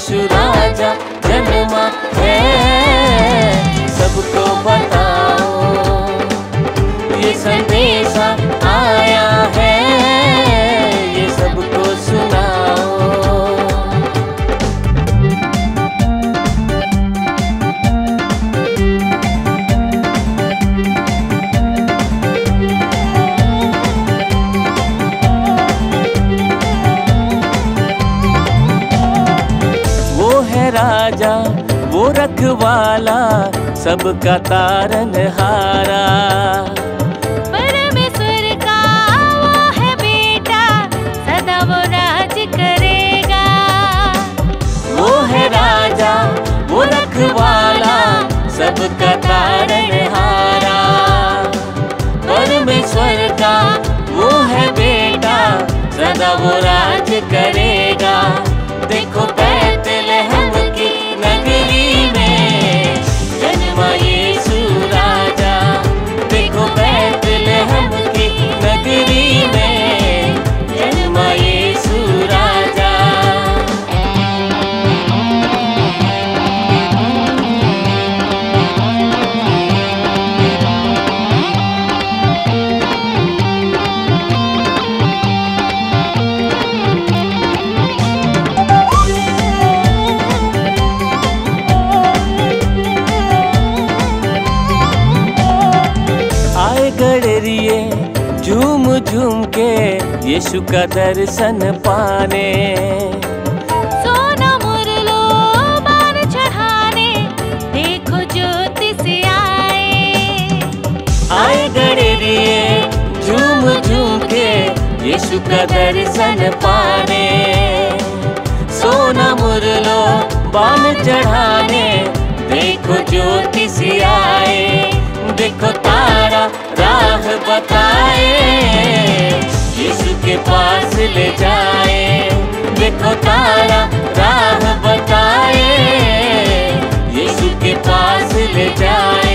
यीशु राजा जन्मा है। सबको बताओ ये संदेशा आया है, ये सबको सुनाओ। राजा वो रखवाला सबका तारनहारा, परमेश्वर का वो है बेटा, सदा वो राज करेगा। वो है राजा वो रखवाला सबका तारनहारा, परमेश्वर का वो है बेटा, सदा वो राज करेगा। देखो बैतलहम की नगरी में जन्मा यीशु राजा, देखो बैतलहम की नगरी में जन्मा यीशु राजा। गडरिए झूम झूम के यीशु का दर्शन पाने, सोना मुरलो बार चढ़ाने, देखो ज्योति से आए गडरिए झूम झूम के यीशु का दर्शन पाने, सोना मुरलो बाल चढ़ाने, देखो ज्योति से आए। देखो तारा राह बताए, यीशु के पास ले जाए। देखो तारा राह बताए, यीशु के पास ले जाए।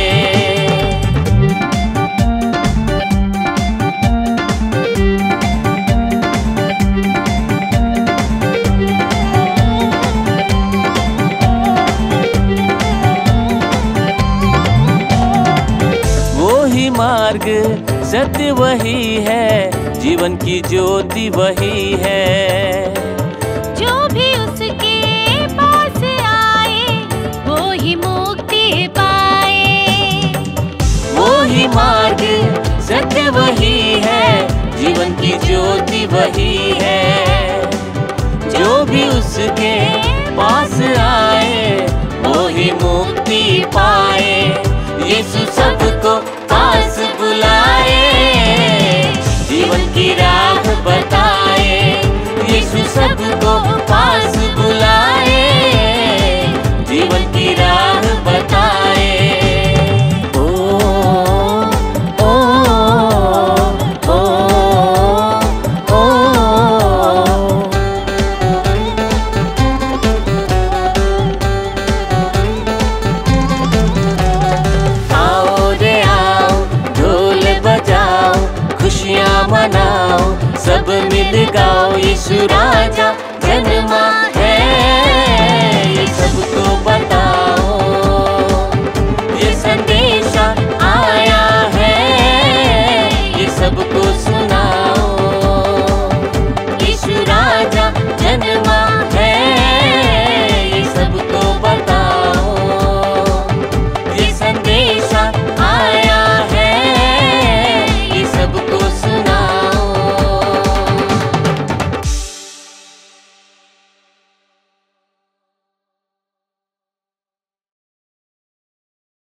मार्ग सत्य वही है, जीवन की ज्योति वही है। जो भी उसके पास आए वो ही मुक्ति पाए। वो ही मार्ग सत्य वही है, जीवन की ज्योति वही है। जो भी उसके पास आए वो ही मुक्ति पाए। यीशु सबको पास बुलाए, जीवन की राह बताए। यीशु सबको पास बुलाए, जीवन की राह बताए। ओ ओ ओ ओ आओ रे आओ, ढोल बजाओ, खुशियाँ मनाओ, सब मिल गाओ, यीशु राजा